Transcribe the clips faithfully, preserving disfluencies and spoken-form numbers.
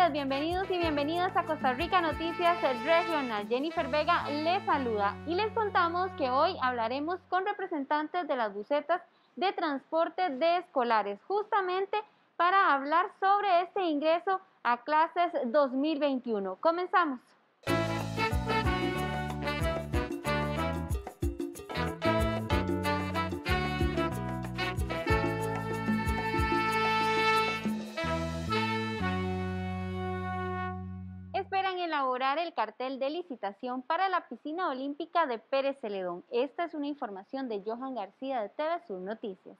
días, bienvenidos y bienvenidas a Costa Rica Noticias Regional. Jennifer Vega les saluda y les contamos que hoy hablaremos con representantes de las busetas de transporte de escolares, justamente para hablar sobre este ingreso a clases dos mil veintiuno. Comenzamos. Esperan elaborar el cartel de licitación para la piscina olímpica de Pérez Celedón. Esta es una información de Johan García de T V Sur Noticias.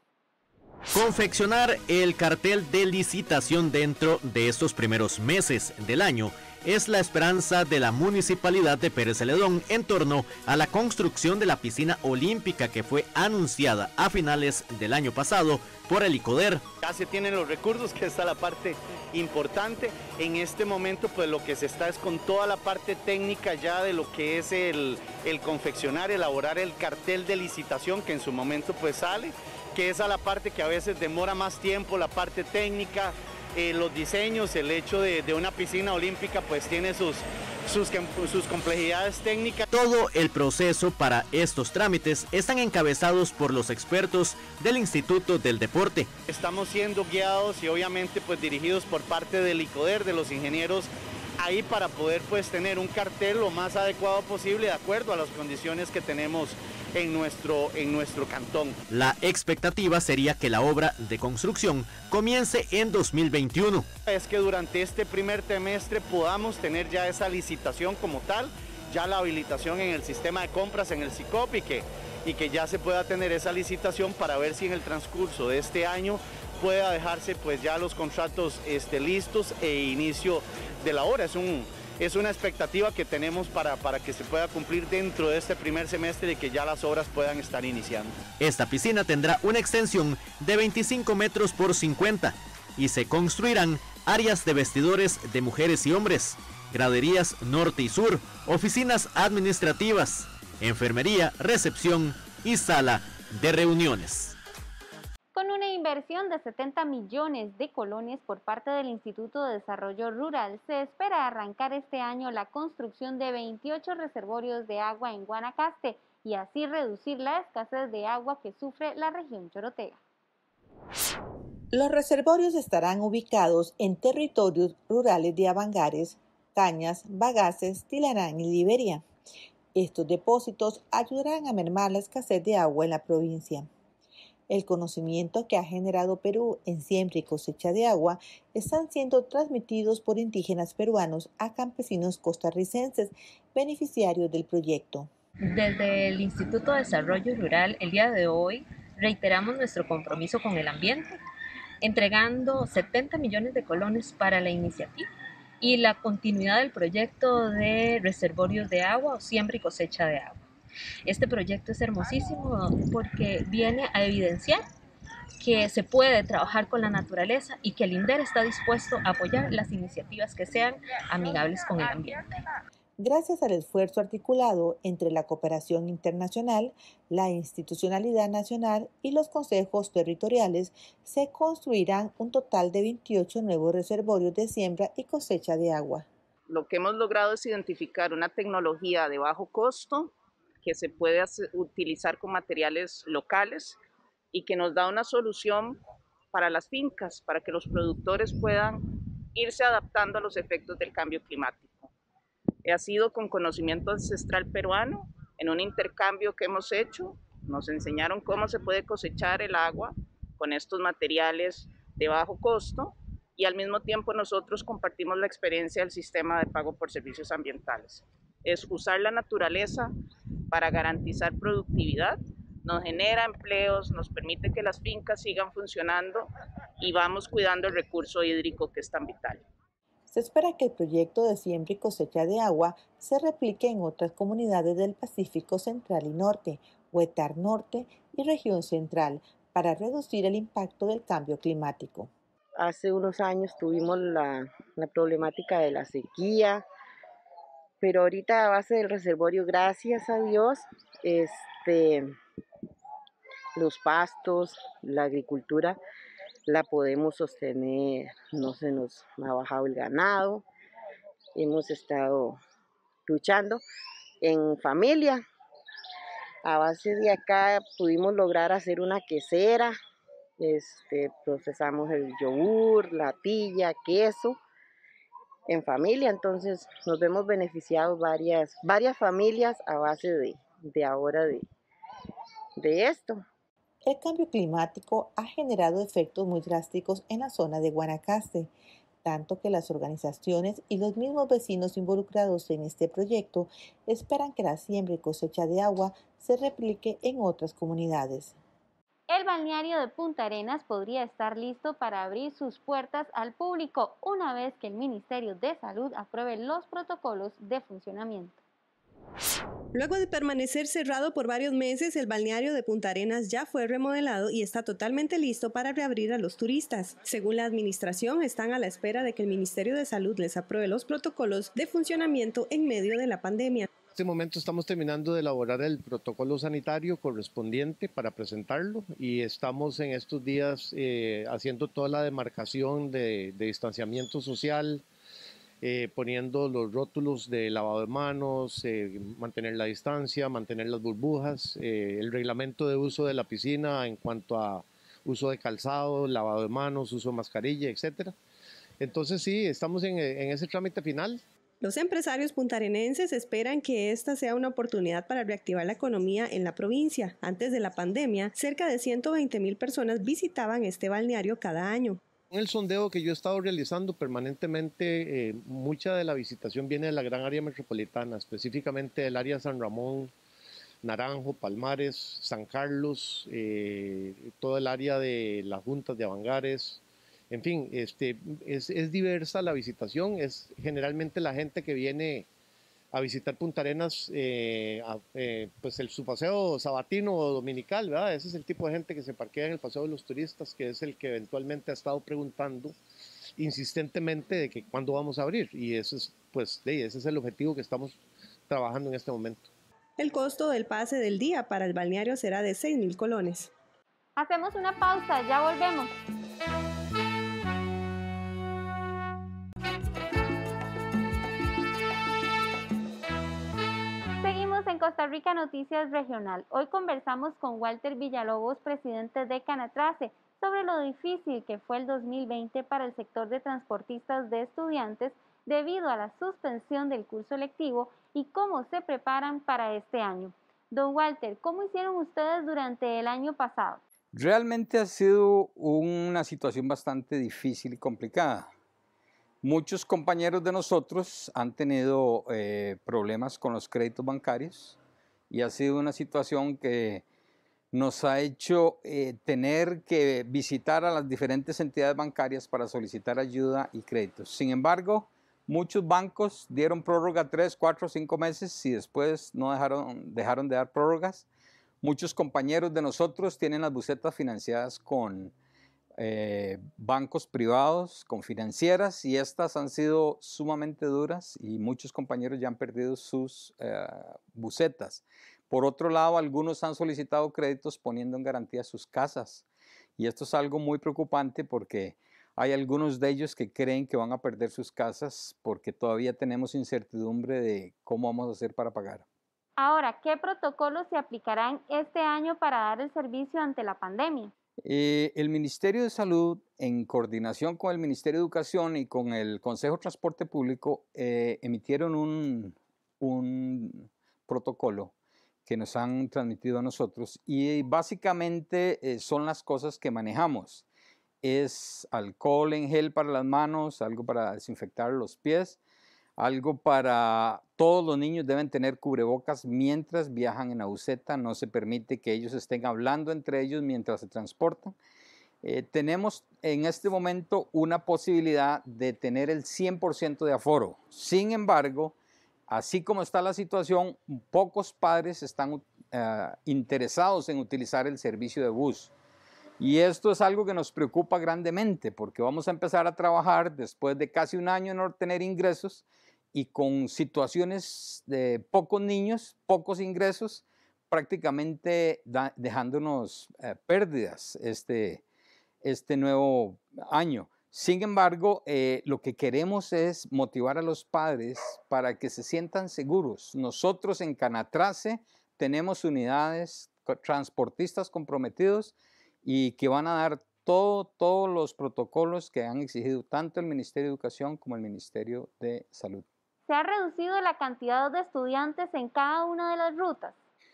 Confeccionar el cartel de licitación dentro de estos primeros meses del año es la esperanza de la Municipalidad de Pérez Celedón en torno a la construcción de la piscina olímpica que fue anunciada a finales del año pasado por el ICODER. Ya se tienen los recursos, que está la parte importante. En este momento pues lo que se está es con toda la parte técnica ya de lo que es el, el confeccionar, elaborar el cartel de licitación que en su momento pues sale, que es a la parte que a veces demora más tiempo, la parte técnica, eh, los diseños, el hecho de, de una piscina olímpica pues tiene sus, sus, sus complejidades técnicas. Todo el proceso para estos trámites están encabezados por los expertos del Instituto del Deporte. Estamos siendo guiados y obviamente pues dirigidos por parte del ICODER, de los ingenieros, ahí para poder pues tener un cartel lo más adecuado posible de acuerdo a las condiciones que tenemos en nuestro, en nuestro cantón. La expectativa sería que la obra de construcción comience en dos mil veintiuno. Es que durante este primer trimestre podamos tener ya esa licitación como tal, ya la habilitación en el sistema de compras, en el SICOP, y que, y que ya se pueda tener esa licitación para ver si en el transcurso de este año pueda dejarse pues ya los contratos este, listos e inicio de la obra. Es un Es una expectativa que tenemos para, para que se pueda cumplir dentro de este primer semestre y que ya las obras puedan estar iniciando. Esta piscina tendrá una extensión de veinticinco metros por cincuenta y se construirán áreas de vestidores de mujeres y hombres, graderías norte y sur, oficinas administrativas, enfermería, recepción y sala de reuniones. Con una inversión de setenta millones de colones por parte del Instituto de Desarrollo Rural, se espera arrancar este año la construcción de veintiocho reservorios de agua en Guanacaste y así reducir la escasez de agua que sufre la región chorotega. Los reservorios estarán ubicados en territorios rurales de Avangares, Cañas, Bagaces, Tilarán y Liberia. Estos depósitos ayudarán a mermar la escasez de agua en la provincia. El conocimiento que ha generado Perú en siembra y cosecha de agua están siendo transmitidos por indígenas peruanos a campesinos costarricenses beneficiarios del proyecto. Desde el Instituto de Desarrollo Rural, el día de hoy reiteramos nuestro compromiso con el ambiente, entregando setenta millones de colones para la iniciativa y la continuidad del proyecto de reservorios de agua o siembra y cosecha de agua. Este proyecto es hermosísimo porque viene a evidenciar que se puede trabajar con la naturaleza y que el INDER está dispuesto a apoyar las iniciativas que sean amigables con el ambiente. Gracias al esfuerzo articulado entre la cooperación internacional, la institucionalidad nacional y los consejos territoriales, se construirán un total de veintiocho nuevos reservorios de siembra y cosecha de agua. Lo que hemos logrado es identificar una tecnología de bajo costo que se puede hacer, utilizar con materiales locales y que nos da una solución para las fincas, para que los productores puedan irse adaptando a los efectos del cambio climático. Ha sido con conocimiento ancestral peruano, en un intercambio que hemos hecho, nos enseñaron cómo se puede cosechar el agua con estos materiales de bajo costo y al mismo tiempo nosotros compartimos la experiencia del sistema de pago por servicios ambientales. Es usar la naturaleza para garantizar productividad, nos genera empleos, nos permite que las fincas sigan funcionando y vamos cuidando el recurso hídrico que es tan vital. Se espera que el proyecto de siembra y cosecha de agua se replique en otras comunidades del Pacífico Central y Norte, Huetar Norte y Región Central, para reducir el impacto del cambio climático. Hace unos años tuvimos la, la problemática de la sequía, pero ahorita a base del reservorio, gracias a Dios, este, los pastos, la agricultura, la podemos sostener, no se nos ha bajado el ganado, hemos estado luchando en familia. A base de acá pudimos lograr hacer una quesera, este, procesamos el yogur, la tilla, queso, en familia, entonces nos vemos beneficiados varias, varias familias a base de, de ahora de, de esto. El cambio climático ha generado efectos muy drásticos en la zona de Guanacaste, tanto que las organizaciones y los mismos vecinos involucrados en este proyecto esperan que la siembra y cosecha de agua se replique en otras comunidades. El balneario de Punta Arenas podría estar listo para abrir sus puertas al público una vez que el Ministerio de Salud apruebe los protocolos de funcionamiento. Luego de permanecer cerrado por varios meses, el balneario de Punta Arenas ya fue remodelado y está totalmente listo para reabrir a los turistas. Según la administración, están a la espera de que el Ministerio de Salud les apruebe los protocolos de funcionamiento en medio de la pandemia. En este momento estamos terminando de elaborar el protocolo sanitario correspondiente para presentarlo y estamos en estos días eh, haciendo toda la demarcación de, de distanciamiento social, Eh, poniendo los rótulos de lavado de manos, eh, mantener la distancia, mantener las burbujas, eh, el reglamento de uso de la piscina en cuanto a uso de calzado, lavado de manos, uso de mascarilla, etcétera. Entonces sí, estamos en, en ese trámite final. Los empresarios puntarenenses esperan que esta sea una oportunidad para reactivar la economía en la provincia. Antes de la pandemia, cerca de ciento veinte mil personas visitaban este balneario cada año. En el sondeo que yo he estado realizando permanentemente, eh, mucha de la visitación viene de la gran área metropolitana, específicamente del área San Ramón, Naranjo, Palmares, San Carlos, eh, todo el área de las juntas de Avangares. En fin, este, es, es diversa la visitación, es generalmente la gente que viene a visitar Punta Arenas, eh, a, eh, pues el, su paseo sabatino o dominical, ¿verdad? Ese es el tipo de gente que se parquea en el paseo de los turistas, que es el que eventualmente ha estado preguntando insistentemente de que cuándo vamos a abrir, y ese es, pues, de, ese es el objetivo que estamos trabajando en este momento. El costo del pase del día para el balneario será de seis mil colones. Hacemos una pausa, ya volvemos. En Costa Rica Noticias Regional. Hoy conversamos con Walter Villalobos, presidente de Canatrace, sobre lo difícil que fue el dos mil veinte para el sector de transportistas de estudiantes debido a la suspensión del curso lectivo y cómo se preparan para este año. Don Walter, ¿cómo hicieron ustedes durante el año pasado? Realmente ha sido una situación bastante difícil y complicada. Muchos compañeros de nosotros han tenido eh, problemas con los créditos bancarios y ha sido una situación que nos ha hecho eh, tener que visitar a las diferentes entidades bancarias para solicitar ayuda y créditos. Sin embargo, muchos bancos dieron prórroga tres, cuatro, cinco meses y después no dejaron, dejaron de dar prórrogas. Muchos compañeros de nosotros tienen las bucetas financiadas con Eh, bancos privados, con financieras, y estas han sido sumamente duras y muchos compañeros ya han perdido sus eh, bucetas. Por otro lado, algunos han solicitado créditos poniendo en garantía sus casas, y esto es algo muy preocupante porque hay algunos de ellos que creen que van a perder sus casas porque todavía tenemos incertidumbre de cómo vamos a hacer para pagar. Ahora, ¿qué protocolos se aplicarán este año para dar el servicio ante la pandemia? Eh, el Ministerio de Salud, en coordinación con el Ministerio de Educación y con el Consejo de Transporte Público, eh, emitieron un, un protocolo que nos han transmitido a nosotros, y básicamente eh, son las cosas que manejamos. Es alcohol en gel para las manos, algo para desinfectar los pies, algo para todos los niños deben tener cubrebocas mientras viajan en la buseta, no se permite que ellos estén hablando entre ellos mientras se transportan. Eh, tenemos en este momento una posibilidad de tener el cien por ciento de aforo. Sin embargo, así como está la situación, pocos padres están uh, interesados en utilizar el servicio de bus. Y esto es algo que nos preocupa grandemente porque vamos a empezar a trabajar después de casi un año en no tener ingresos y con situaciones de pocos niños, pocos ingresos, prácticamente da, dejándonos eh, pérdidas este, este nuevo año. Sin embargo, eh, lo que queremos es motivar a los padres para que se sientan seguros. Nosotros en Canatrace tenemos unidades, transportistas comprometidos y que van a dar todo, todos los protocolos que han exigido tanto el Ministerio de Educación como el Ministerio de Salud. ¿Se ha reducido la cantidad de estudiantes en cada una de las rutas?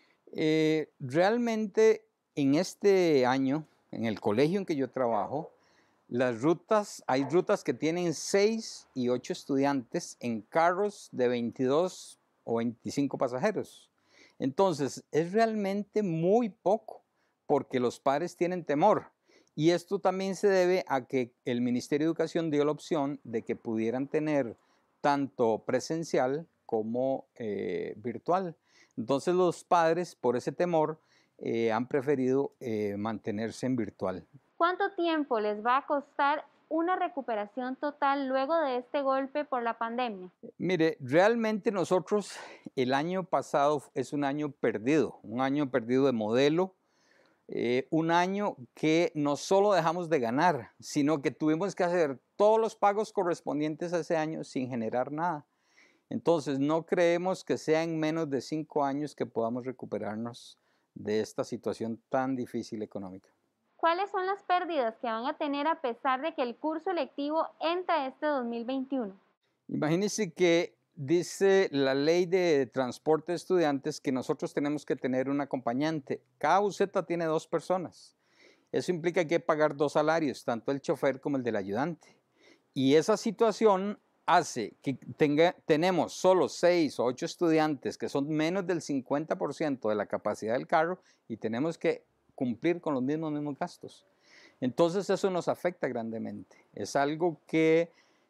Eh, realmente en este año, en el colegio en que yo trabajo, las rutas, hay rutas que tienen seis y ocho estudiantes en carros de veintidós o veinticinco pasajeros. Entonces, es realmente muy poco porque los padres tienen temor. Y esto también se debe a que el Ministerio de Educación dio la opción de que pudieran tener tanto presencial como eh, virtual. Entonces, los padres, por ese temor, eh, han preferido eh, mantenerse en virtual. ¿Cuánto tiempo les va a costar una recuperación total luego de este golpe por la pandemia? Mire, realmente nosotros el año pasado es un año perdido, un año perdido de modelo, eh, un año que no solo dejamos de ganar, sino que tuvimos que hacer todos los pagos correspondientes a ese año sin generar nada. Entonces, no creemos que sea en menos de cinco años que podamos recuperarnos de esta situación tan difícil económica. ¿Cuáles son las pérdidas que van a tener a pesar de que el curso lectivo entra este dos mil veintiuno? Imagínense que dice la ley de transporte de estudiantes que nosotros tenemos que tener un acompañante. Cada buseta tiene dos personas. Eso implica que hay que pagar dos salarios, tanto el chofer como el del ayudante. Y esa situación hace que tenga, tenemos solo seis o ocho estudiantes que son menos del cincuenta por ciento de la capacidad del carro y tenemos que cumplir con los mismos, mismos gastos. Entonces eso nos afecta grandemente. Es algo que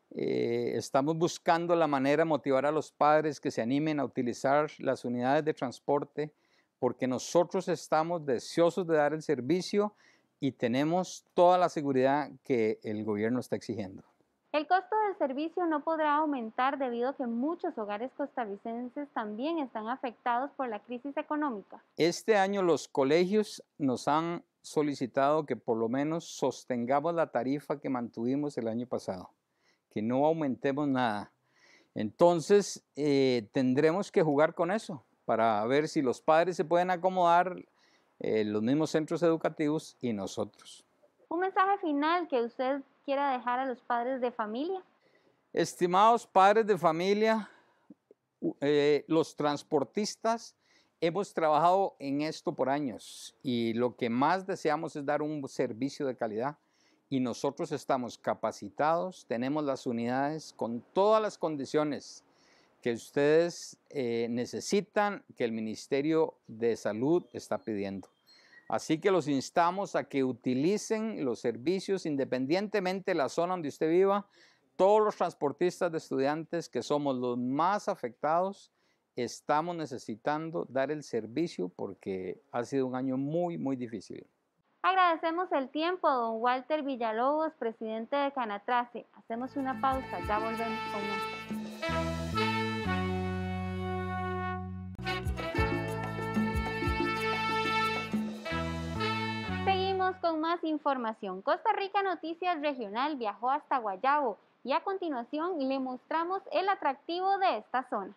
eh, estamos buscando la manera de motivar a los padres que se animen a utilizar las unidades de transporte porque nosotros estamos deseosos de dar el servicio y tenemos toda la seguridad que el gobierno está exigiendo. El costo del servicio no podrá aumentar debido a que muchos hogares costarricenses también están afectados por la crisis económica. Este año los colegios nos han solicitado que por lo menos sostengamos la tarifa que mantuvimos el año pasado, que no aumentemos nada. Entonces eh, tendremos que jugar con eso para ver si los padres se pueden acomodar, eh, los mismos centros educativos y nosotros. Un mensaje final que usted quiera dejar a los padres de familia. Estimados padres de familia, eh, los transportistas hemos trabajado en esto por años y lo que más deseamos es dar un servicio de calidad y nosotros estamos capacitados, tenemos las unidades con todas las condiciones que ustedes eh, necesitan, que el Ministerio de Salud está pidiendo. Así que los instamos a que utilicen los servicios independientemente de la zona donde usted viva. Todos los transportistas de estudiantes que somos los más afectados, estamos necesitando dar el servicio porque ha sido un año muy, muy difícil. Agradecemos el tiempo a don Walter Villalobos, presidente de Canatrace. Hacemos una pausa, ya volvemos con más. Con más información. Costa Rica Noticias Regional viajó hasta Guayabo y a continuación le mostramos el atractivo de esta zona.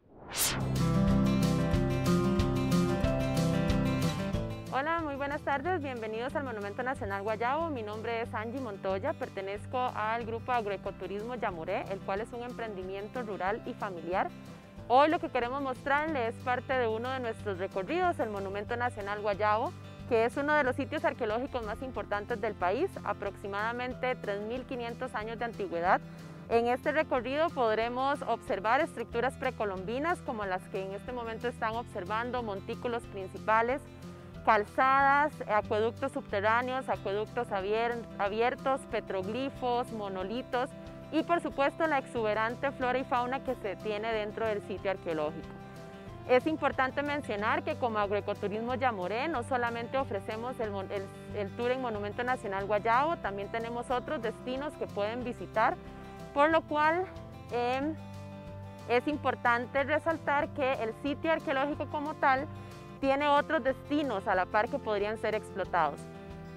Hola, muy buenas tardes, bienvenidos al Monumento Nacional Guayabo. Mi nombre es Angie Montoya, pertenezco al grupo Agroecoturismo Yamuré, el cual es un emprendimiento rural y familiar. Hoy lo que queremos mostrarles es parte de uno de nuestros recorridos, el Monumento Nacional Guayabo, que es uno de los sitios arqueológicos más importantes del país, aproximadamente tres mil quinientos años de antigüedad. En este recorrido podremos observar estructuras precolombinas como las que en este momento están observando, montículos principales, calzadas, acueductos subterráneos, acueductos abiertos, petroglifos, monolitos y por supuesto la exuberante flora y fauna que se tiene dentro del sitio arqueológico. Es importante mencionar que como Agroecoturismo Yamuré no solamente ofrecemos el, el, el tour en Monumento Nacional Guayabo, también tenemos otros destinos que pueden visitar, por lo cual eh, es importante resaltar que el sitio arqueológico como tal tiene otros destinos a la par que podrían ser explotados.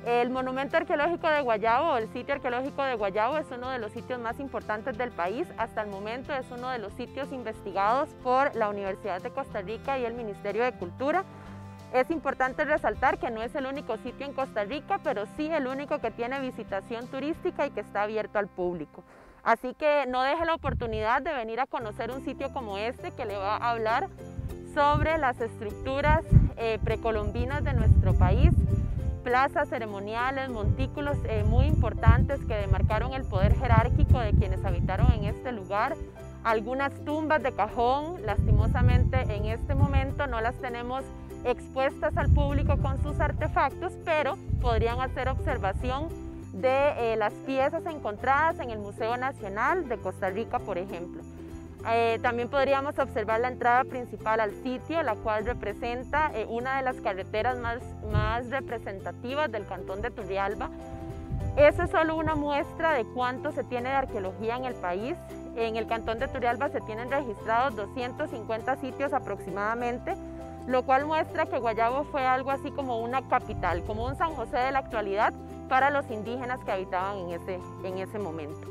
El Monumento Arqueológico de Guayabo, o el sitio arqueológico de Guayabo, es uno de los sitios más importantes del país. Hasta el momento es uno de los sitios investigados por la Universidad de Costa Rica y el Ministerio de Cultura. Es importante resaltar que no es el único sitio en Costa Rica, pero sí el único que tiene visitación turística y que está abierto al público. Así que no deje la oportunidad de venir a conocer un sitio como este, que le va a hablar sobre las estructuras eh, precolombinas de nuestro país, plazas ceremoniales, montículos eh, muy importantes que demarcaron el poder jerárquico de quienes habitaron en este lugar, algunas tumbas de cajón. Lastimosamente en este momento no las tenemos expuestas al público con sus artefactos, pero podrían hacer observación de eh, las piezas encontradas en el Museo Nacional de Costa Rica, por ejemplo. Eh, también podríamos observar la entrada principal al sitio, la cual representa eh, una de las carreteras más, más representativas del cantón de Turrialba. Eso es solo una muestra de cuánto se tiene de arqueología en el país. En el cantón de Turrialba se tienen registrados doscientos cincuenta sitios aproximadamente, lo cual muestra que Guayabo fue algo así como una capital, como un San José de la actualidad para los indígenas que habitaban en ese, en ese momento.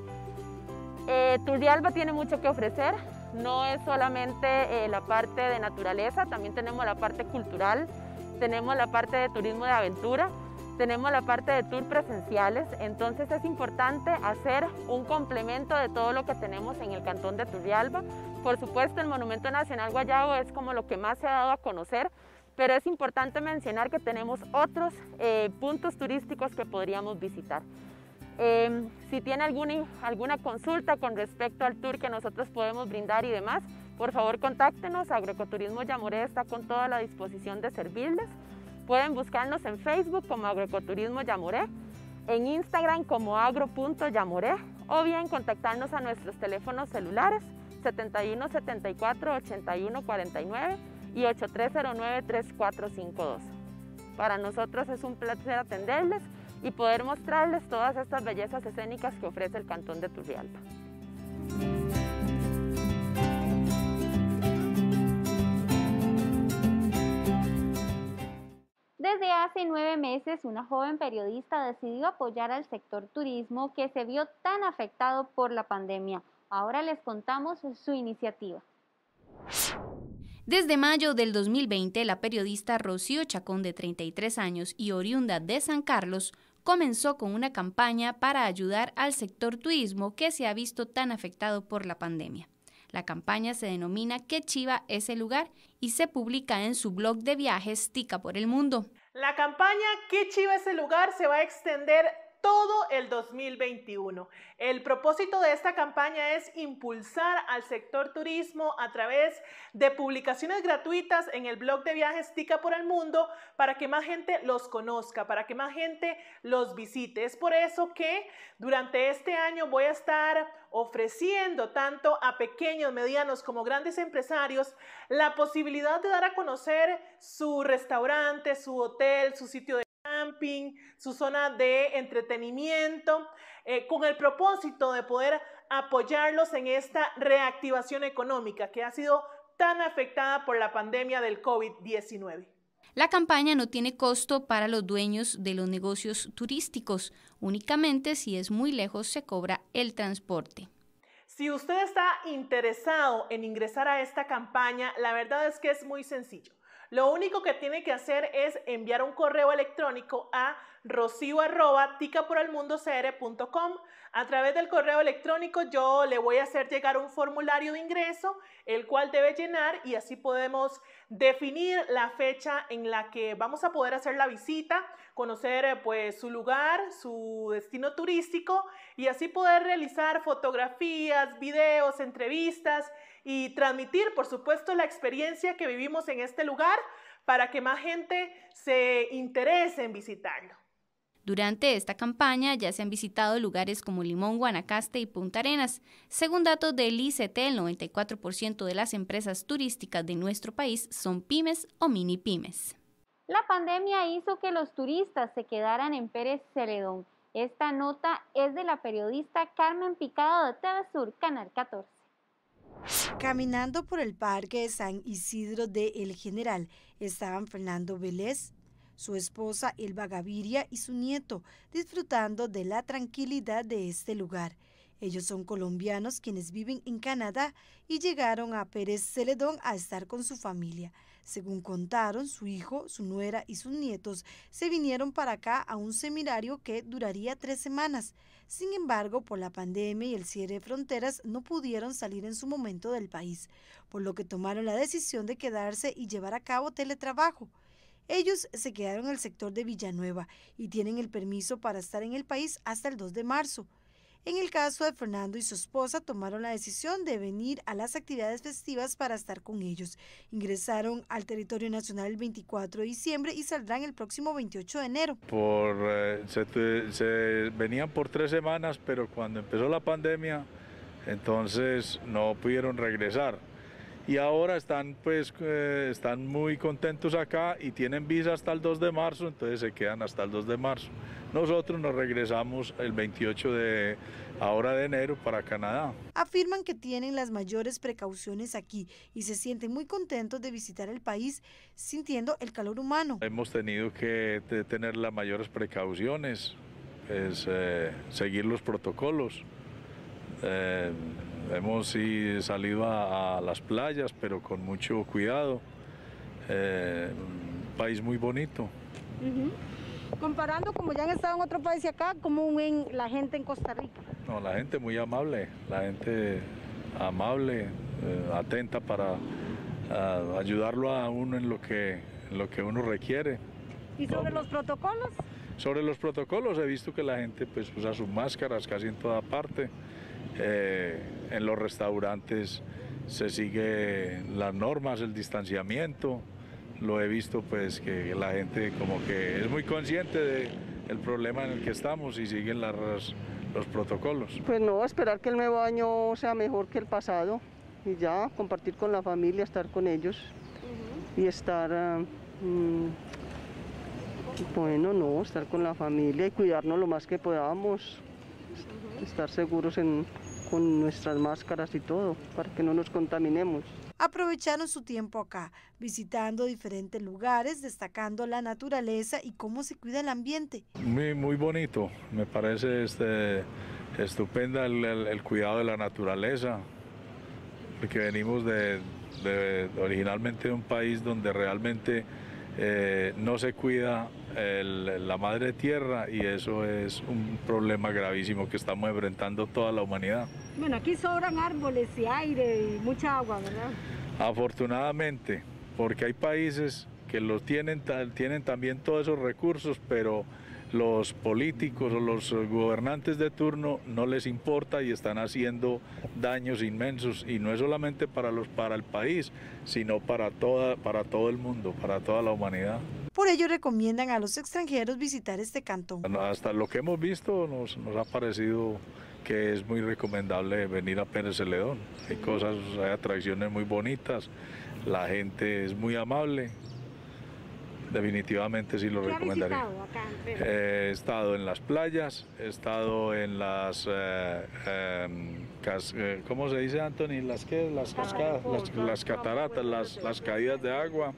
Eh, Turrialba tiene mucho que ofrecer, no es solamente eh, la parte de naturaleza, también tenemos la parte cultural, tenemos la parte de turismo de aventura, tenemos la parte de tours presenciales, entonces es importante hacer un complemento de todo lo que tenemos en el cantón de Turrialba. Por supuesto, el Monumento Nacional Guayabo es como lo que más se ha dado a conocer, pero es importante mencionar que tenemos otros eh, puntos turísticos que podríamos visitar. Eh, si tiene alguna, alguna consulta con respecto al tour que nosotros podemos brindar y demás, por favor contáctenos. Agroecoturismo Yamoré está con toda la disposición de servirles. Pueden buscarnos en Facebook como Agroecoturismo Yamoré, en Instagram como agro punto yamoré, o bien contactarnos a nuestros teléfonos celulares setenta y uno setenta y cuatro ochenta y uno cuarenta y nueve y ocho tres cero nueve tres cuatro cinco dos. Para nosotros es un placer atenderles y poder mostrarles todas estas bellezas escénicas que ofrece el cantón de Turrialba. Desde hace nueve meses, una joven periodista decidió apoyar al sector turismo que se vio tan afectado por la pandemia. Ahora les contamos su iniciativa. Desde mayo del dos mil veinte, la periodista Rocío Chacón, de treinta y tres años y oriunda de San Carlos, comenzó con una campaña para ayudar al sector turismo que se ha visto tan afectado por la pandemia. La campaña se denomina Qué chiva ese lugar y se publica en su blog de viajes Tica por el Mundo. La campaña Qué chiva ese lugar se va a extender todo el dos mil veintiuno. El propósito de esta campaña es impulsar al sector turismo a través de publicaciones gratuitas en el blog de viajes Tica por el Mundo para que más gente los conozca, para que más gente los visite. Es por eso que durante este año voy a estar ofreciendo tanto a pequeños, medianos como grandes empresarios la posibilidad de dar a conocer su restaurante, su hotel, su sitio de camping, su zona de entretenimiento, eh, con el propósito de poder apoyarlos en esta reactivación económica que ha sido tan afectada por la pandemia del COVID diecinueve. La campaña no tiene costo para los dueños de los negocios turísticos, únicamente si es muy lejos se cobra el transporte. Si usted está interesado en ingresar a esta campaña, la verdad es que es muy sencillo. Lo único que tiene que hacer es enviar un correo electrónico a rocio arroba tica por el mundo c r punto com. A través del correo electrónico yo le voy a hacer llegar un formulario de ingreso, el cual debe llenar, y así podemos definir la fecha en la que vamos a poder hacer la visita, conocer pues su lugar, su destino turístico, y así poder realizar fotografías, videos, entrevistas y transmitir, por supuesto, la experiencia que vivimos en este lugar para que más gente se interese en visitarlo. Durante esta campaña ya se han visitado lugares como Limón, Guanacaste y Punta Arenas. Según datos del I C T, el noventa y cuatro por ciento de las empresas turísticas de nuestro país son pymes o mini pymes. La pandemia hizo que los turistas se quedaran en Pérez Celedón. Esta nota es de la periodista Carmen Picado de T V Sur, Canal catorce. Caminando por el Parque de San Isidro de El General estaban Fernando Vélez, su esposa Elba Gaviria y su nieto, disfrutando de la tranquilidad de este lugar. Ellos son colombianos quienes viven en Canadá y llegaron a Pérez Celedón a estar con su familia. Según contaron, su hijo, su nuera y sus nietos se vinieron para acá a un seminario que duraría tres semanas. Sin embargo, por la pandemia y el cierre de fronteras no pudieron salir en su momento del país, por lo que tomaron la decisión de quedarse y llevar a cabo teletrabajo. Ellos se quedaron en el sector de Villanueva y tienen el permiso para estar en el país hasta el dos de marzo. En el caso de Fernando y su esposa, tomaron la decisión de venir a las actividades festivas para estar con ellos. Ingresaron al territorio nacional el veinticuatro de diciembre y saldrán el próximo veintiocho de enero. Por, eh, se, se venían por tres semanas, pero cuando empezó la pandemia, entonces no pudieron regresar. Y ahora están, pues, eh, están muy contentos acá y tienen visa hasta el dos de marzo, entonces se quedan hasta el dos de marzo. Nosotros nos regresamos el veintiocho de ahora de enero para Canadá. Afirman que tienen las mayores precauciones aquí y se sienten muy contentos de visitar el país sintiendo el calor humano. Hemos tenido que tener las mayores precauciones, es, eh, seguir los protocolos. Eh, hemos sí, salido a, a las playas, pero con mucho cuidado. Eh, un país muy bonito. Uh-huh. Comparando como ya han estado en otro país y acá, ¿cómo ven la gente en Costa Rica? No, la gente muy amable, la gente amable, eh, atenta para uh, ayudarlo a uno en lo que, en lo que uno requiere. ¿Y sobre los protocolos? Sobre los protocolos he visto que la gente pues usa sus máscaras casi en toda parte. Eh, en los restaurantes se sigue las normas, el distanciamiento. Lo he visto pues que la gente como que es muy consciente del problema en el que estamos y siguen las, los protocolos. Pues no, esperar que el nuevo año sea mejor que el pasado y ya compartir con la familia, estar con ellos uh-huh. y estar, uh, um, bueno, no, estar con la familia y cuidarnos lo más que podamos, uh-huh. estar seguros en, con nuestras máscaras y todo, para que no nos contaminemos. Aprovecharon su tiempo acá, visitando diferentes lugares, destacando la naturaleza y cómo se cuida el ambiente. Muy, muy bonito, me parece este, estupenda el, el, el cuidado de la naturaleza, porque venimos de, de, originalmente de un país donde realmente eh, no se cuida el, la madre tierra y eso es un problema gravísimo que estamos enfrentando toda la humanidad. Bueno, aquí sobran árboles y aire y mucha agua, ¿verdad? Afortunadamente, porque hay países que los tienen, tienen también todos esos recursos, pero los políticos o los gobernantes de turno no les importa y están haciendo daños inmensos y no es solamente para, los, para el país, sino para, toda, para todo el mundo, para toda la humanidad. Por ello recomiendan a los extranjeros visitar este cantón. Hasta lo que hemos visto nos, nos ha parecido que es muy recomendable venir a Pérez Celedón. Hay cosas, hay atracciones muy bonitas, la gente es muy amable. Definitivamente sí lo recomendaría. Acá en He estado en las playas, he estado en las, eh, eh, cas, eh, ¿cómo se dice, Anthony? Las, ¿qué? las cascadas, las, las cataratas, las, las caídas de agua.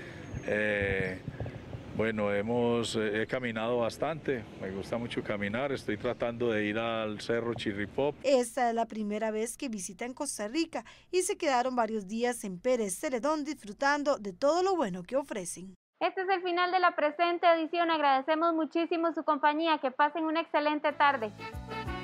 Eh, Bueno, hemos, eh, he caminado bastante, me gusta mucho caminar, estoy tratando de ir al Cerro Chirripó. Esta es la primera vez que visitan Costa Rica y se quedaron varios días en Pérez Celedón disfrutando de todo lo bueno que ofrecen. Este es el final de la presente edición, agradecemos muchísimo su compañía, que pasen una excelente tarde.